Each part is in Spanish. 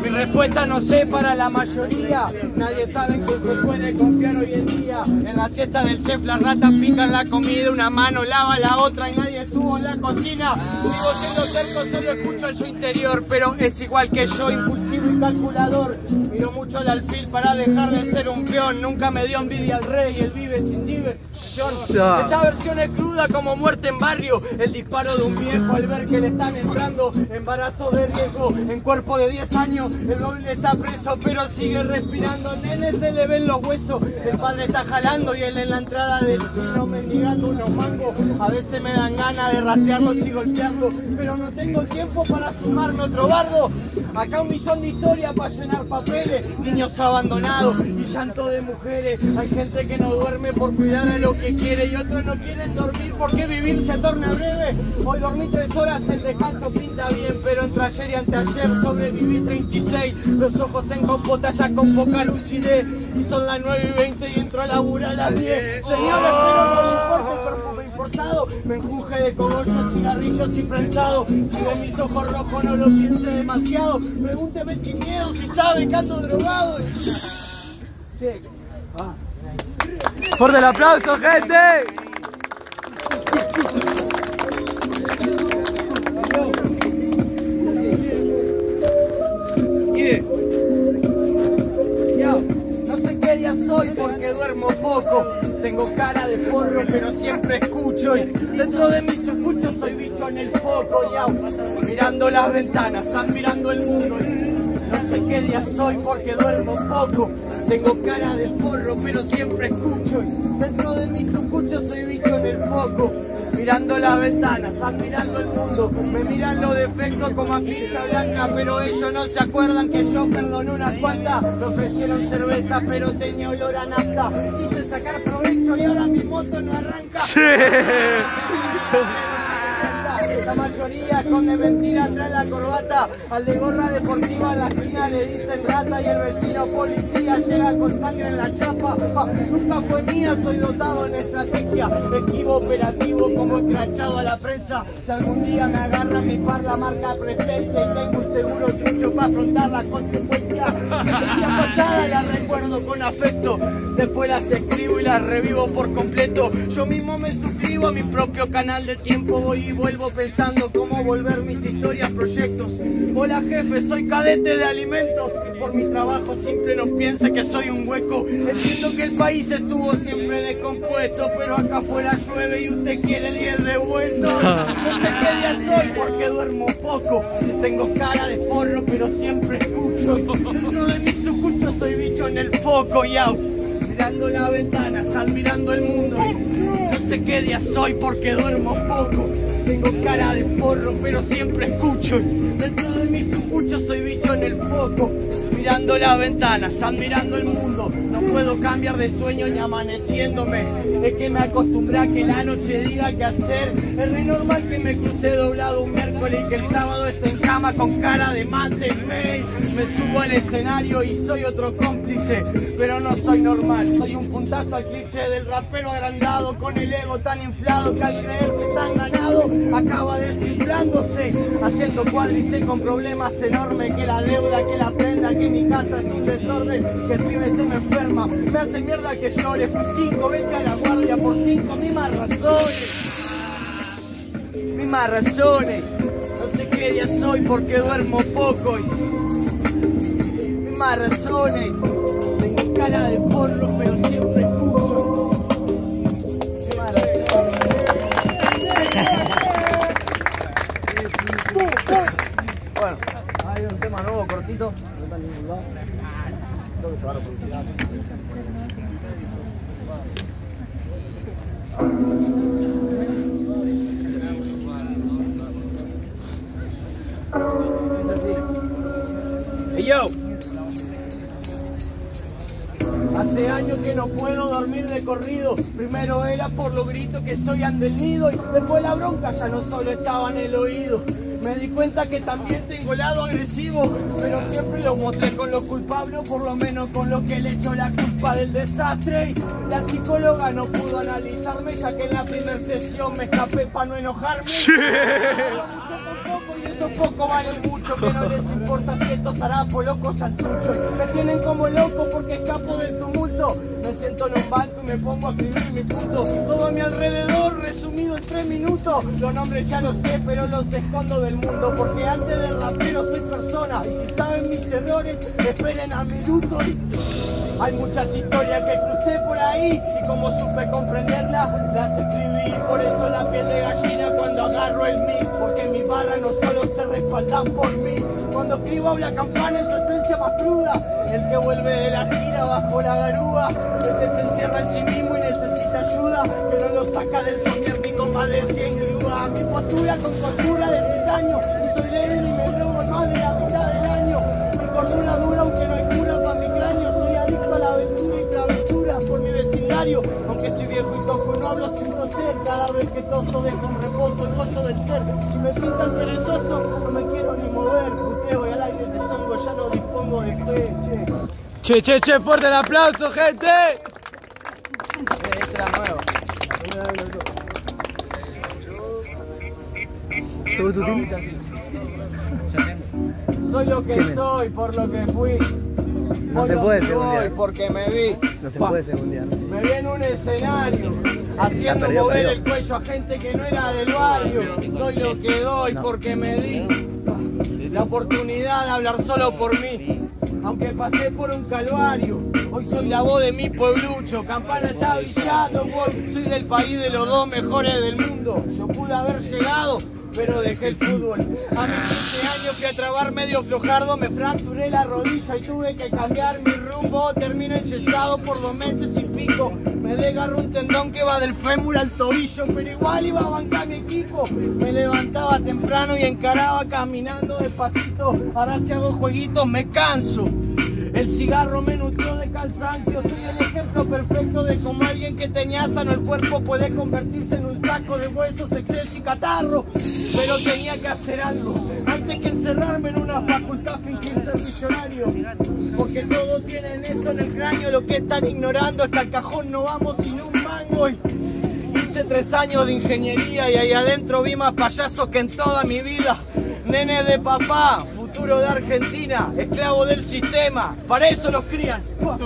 Mi respuesta no sé para la mayoría. Nadie sabe en quién se puede confiar hoy en día. En la siesta del chef las ratas pican la comida, una mano lava la otra y nadie estuvo en la cocina. Sigo siendo terco, solo escucho el yo interior, pero es igual que yo, impulsivo y calculador. Miro mucho el alfil para dejar de ser un peón. Nunca me dio envidia al rey, él vive sin diversión. Esta versión es cruda como muerte en barrio. El disparo de un viejo al ver que le están entrando embarazos de riesgo en cuerpo de 10 años. El doble está preso pero sigue respirando. Nene se le ven los huesos. El padre está jalando y él en la entrada del chino mendigando unos mangos. A veces me dan ganas de rastrearlos y golpearlos, pero no tengo tiempo para sumarme otro bardo. Acá 1.000.000 de historias para llenar papeles, niños abandonados y llanto de mujeres. Hay gente que no duerme por cuidar a lo que quiere y otros no quieren dormir porque vivir se torna breve. Hoy dormí 3 horas, el descanso pinta bien, pero entre ayer y anteayer sobreviví 36. Los ojos en compota ya con poca lucidez y son las 9:20 y entro a laburar a las 10. Señores, pero no me importa el perfume importado, me enjuje de cogollos, cigarrillos y prensado. Si ven mis ojos rojos no lo piense demasiado, pregúnteme sin miedo si sabe que ando drogado. ¡Fuerte el aplauso, gente! No sé qué día soy porque duermo poco. Tengo cara de forro pero siempre escucho y dentro de mis escuchos soy bicho en el foco. Mirando las ventanas, admirando el mundo. No sé qué día soy porque duermo poco. Tengo cara de forro pero siempre escucho y dentro de mis escuchos soy bicho en el foco. Mirando las ventanas, admirando el mundo. Me miran los defectos como a pincha blanca, pero ellos no se acuerdan que yo perdoné unas cuantas. Me ofrecieron cerveza pero tenía olor a nafta. Quise sacar provecho y ahora mi moto no arranca. Sí. La mayoría esconde mentira atrás de la corbata. Al de gorra deportiva en la esquina le dicen rata y el vecino policía llega con sangre en la chapa. Nunca fue mía, soy dotado en estrategia. Esquivo operativo como escrachado a la prensa. Si algún día me agarra mi par la marca presencia y tengo un seguro trucho para afrontar la consecuencia. Esa pasada la recuerdo con afecto. Después las escribo y las revivo por completo. Yo mismo me suscribo a mi propio canal de tiempo. Voy y vuelvo pensando cómo volver mis historias, proyectos. Hola jefe, soy cadete de alimentos. Por mi trabajo simple no piense que soy un hueco. Entiendo que el país estuvo siempre descompuesto, pero acá afuera llueve y usted quiere 10 devueltos. No sé qué día soy porque duermo poco. Tengo cara de forro pero siempre escucho. Dentro de mis escuchos soy bicho en el foco. Mirando la ventana, admirando el mundo. No sé qué día soy porque duermo poco. Tengo cara de forro pero siempre escucho. Dentro de mis escuchos soy bicho en el foco. Mirando las ventanas, admirando el mundo. No puedo cambiar de sueño ni amaneciéndome. Es que me acostumbré a que la noche diga qué hacer. Es re normal que me crucé doblado un miércoles y que el sábado esté en cama con cara de mate. Me subo al escenario y soy otro cómplice, pero no soy normal. Soy un puntazo al cliché del rapero agrandado, con el ego tan inflado que al creerse tan ganado acaba desinflándose, haciendo cuádriceps con problemas enormes. Que la deuda, que la prenda, que mi casa es un desorden, que el pibe se me enferma, me hace mierda que llore. Fui 5 veces a la guardia por 5 mismas razones. No sé qué día soy porque duermo poco y mismas razones. Tengo cara de forro pero siempre escucho. Mismas razones. Bueno, hay un tema nuevo, cortito, no está en ningún lado. Creo que se va a la publicidad. Es así. Hey yo. Hace años que no puedo dormir de corrido. Primero era por los gritos que soy del nido y después la bronca ya no solo estaba en el oído. Me di cuenta que también tengo lado agresivo, pero siempre lo mostré con los culpables, o por lo menos con lo que le echo la culpa del desastre. Y la psicóloga no pudo analizarme, ya que en la primera sesión me escapé para no enojarme. Sí. Y esos pocos valen mucho, que no les importa si estos harapos locos santuchos me tienen como loco porque escapo del tumulto. Me siento en un banco y me pongo a escribir mis puntos. Todo a mi alrededor resumido en 3 minutos. Los nombres ya los sé, pero los escondo del mundo, porque antes de rapero soy persona. Y si saben mis errores, esperen a mi luto. Hay muchas historias que crucé por ahí y como supe comprenderlas, las escribí. Por eso la piel de gallina cuando agarro el mic, porque mis barras no solo se respaldan por mí. Cuando escribo habla campana en su esencia más cruda, el que vuelve de la gira bajo la garúa, el que se encierra en sí mismo y necesita ayuda, que no lo saca del somier con más de 100 grúas. Mi postura con cordura de titanio, y soy débil y me drogo más de la mitad del año. Mi cordura dura aunque no hay cura para mi cráneo. Soy adicto a la aventura y travesura por mi vecindario. Aunque estoy viejo y toco, no hablo sin toser. Cada vez que toso dejo en reposo el gozo del ser. Si me pintan perezoso, no me quiero ni mover. Puteo y al aire de songo, ya no dispongo de fe, Che, fuerte el aplauso, gente. Esa es la nueva. soy lo que soy, por lo que fui. No se puede segundear. Porque me vi. No se puede segundear. Me vi en un escenario, haciendo mover el cuello a gente que no era del barrio. Soy lo que doy porque me di la oportunidad de hablar solo por mí. Aunque pasé por un calvario, hoy soy la voz de mi pueblucho. Campana está brillando, boy. Soy del país de los 2 mejores del mundo. Yo pude haber llegado, pero dejé el fútbol. A mis 15 años fui a trabar medio flojardo, me fracturé la rodilla y tuve que cambiar mi rumbo. Termino enyesado por 2 meses y pico. Me desgarró un tendón que va del fémur al tobillo, pero igual iba a bancar mi equipo. Me levantaba temprano y encaraba caminando despacito. Ahora si hago jueguitos me canso. El cigarro me nutrió de cansancio. Soy el ejemplo perfecto de cómo alguien que tenía sano el cuerpo puede convertirse en un saco de huesos, exceso y catarro. Pero tenía que hacer algo antes que encerrarme en una facultad, fingir ser millonario. Porque todos tienen eso en el cráneo. Lo que están ignorando es que al cajón no vamos sin un mango. Hice 3 años de ingeniería y ahí adentro vi más payasos que en toda mi vida. Nene de papá, futuro de Argentina, esclavo del sistema, para eso los crían.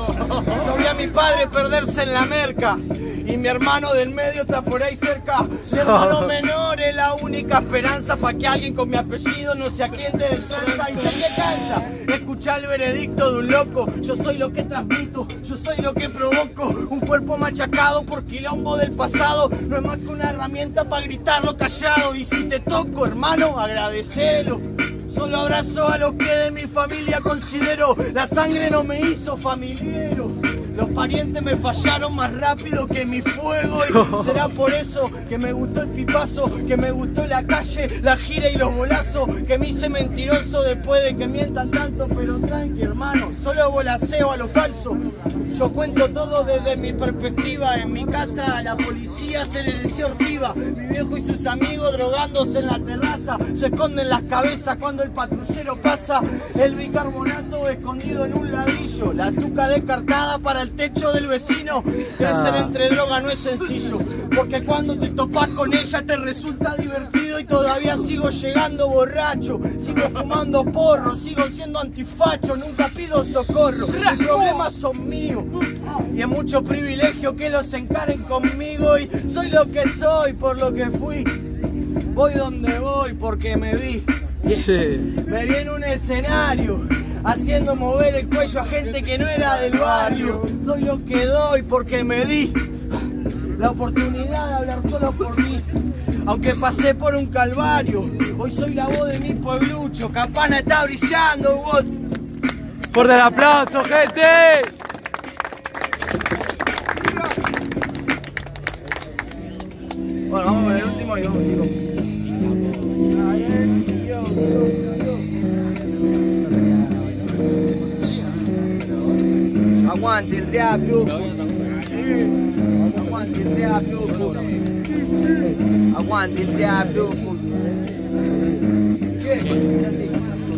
Yo vi a mi padre perderse en la merca y mi hermano del medio está por ahí cerca. Mi hermano menor es la única esperanza para que alguien con mi apellido no se aquiende del tranza. Y sé que cansa escuchar el veredicto de un loco. Yo soy lo que transmito, yo soy lo que provoco. Un cuerpo machacado por quilombo del pasado no es más que una herramienta para gritarlo callado. Y si te toco, hermano, agradecelo. Solo abrazo a los que de mi familia considero. La sangre no me hizo familiero. Los parientes me fallaron más rápido que mi fuego. Y será por eso que me gustó el pipazo, que me gustó la calle, la gira y los bolazos. Que me hice mentiroso después de que mientan tanto. Pero tranqui, hermano, solo volaseo a lo falso. Yo cuento todo desde mi perspectiva. En mi casa a la policía se le decía ortiva. Mi viejo y sus amigos drogándose en la terraza. Se esconden las cabezas cuando el patrullero pasa. El bicarbonato escondido en un ladrillo. La tuca descartada para el techo del vecino. Crecer entre droga no es sencillo, porque cuando te topas con ella te resulta divertido. Y todavía sigo llegando borracho, sigo fumando porro, sigo siendo antifacho, nunca pido socorro. Mis problemas son míos y es mucho privilegio que los encaren conmigo. Y soy lo que soy por lo que fui. Voy donde voy porque me vi. Sí. Me vi en un escenario haciendo mover el cuello a gente que no era del barrio. Doy lo que doy porque me di la oportunidad de hablar solo por mí. Aunque pasé por un calvario, hoy soy la voz de mi pueblucho. Campana está brillando, vos. Fuerte el aplauso, gente. Bueno, vamos con el último y vamos 5. Aguante el rap, loco. Aguante el rap, loco. Aguante el rap, loco. ¿Qué? Así.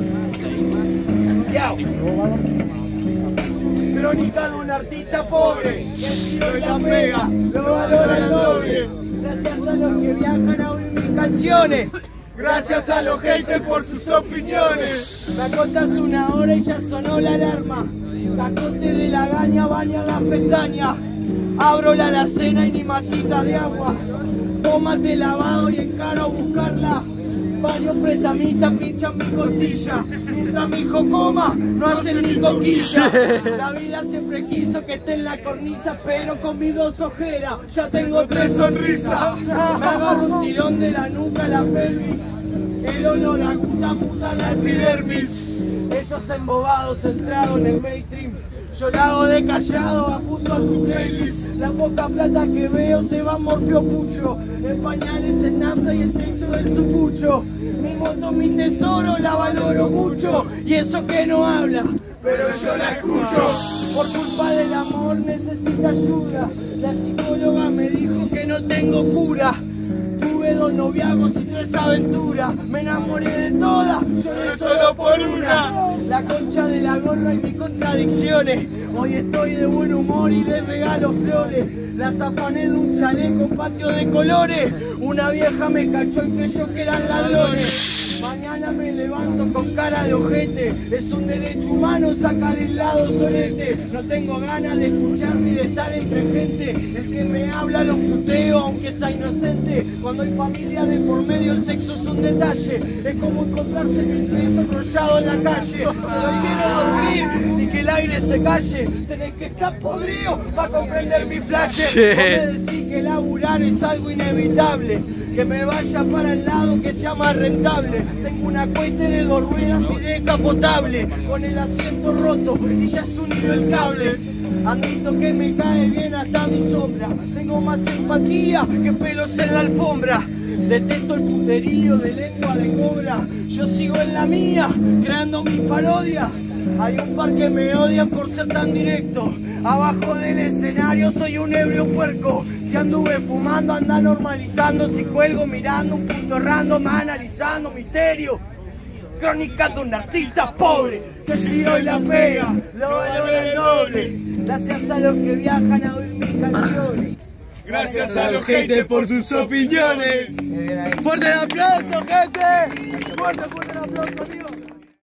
Yao. Crónica de un artista pobre, que el tiro y la pega lo valora el doble. Gracias a los que viajan a oír mis canciones, Gracias a los haters por sus opiniones. Me acostas 1 hora y ya sonó la alarma. Cacote de la gaña baña las pestañas. Abro la alacena y ni masita de agua. Tómate lavado y encaro a buscarla. Varios prestamistas pinchan mi costilla. Mientras mi hijo coma, no hacen ni coquilla. La vida siempre quiso que esté en la cornisa, pero con mis 2 ojeras ya tengo 3 sonrisas. Me agarro un tirón de la nuca a la pelvis. El olor a guta muta la epidermis. Ellos embobados entraron en el mainstream. Yo la hago de callado, apunto a su playlist. La poca plata que veo se va a Morfeo Pucho. En pañales, en nafta y el techo del sucucho. Mi moto, mi tesoro, la valoro mucho. Y eso que no habla, pero yo la escucho. Por culpa del amor necesita ayuda. La psicóloga me dijo que no tengo cura. Tuve 2 noviazgos y 3 aventuras. Me enamoré de todas, lloré solo por una. La concha de la gorra y mis contradicciones. Hoy estoy de buen humor y les regalo flores. Las afané de un chaleco, patio de colores. Una vieja me cachó y creyó que eran ladrones. Mañana me levanto con cara de ojete. Es un derecho humano sacar el lado solete. No tengo ganas de escuchar ni de estar entre gente. El que me habla lo puteo aunque sea inocente. Cuando hay familia de por medio el sexo es un detalle. Es como encontrarse en el peso enrollado en la calle. Se lo quiero dormir y que el aire se calle. Tenés que estar podrido para comprender mi flash. No me decís que laburar es algo inevitable. Que me vaya para el lado que sea más rentable. Tengo una cohete de 2 ruedas y descapotable. Con el asiento roto y ya se unió el cable. Admito que me cae bien hasta mi sombra. Tengo más empatía que pelos en la alfombra. Detesto el puterío de lengua de cobra. Yo sigo en la mía, creando mi parodia. Hay un par que me odian por ser tan directo. Abajo del escenario soy un ebrio puerco. Si anduve fumando anda normalizando. Si cuelgo mirando un punto random analizando misterio. Crónicas de un artista pobre que si hoy la pega, lo valora el doble. Gracias a los que viajan a oír mis canciones. Gracias a los haters por sus opiniones. ¡Fuerte el aplauso, gente! ¡Fuerte el aplauso, amigos!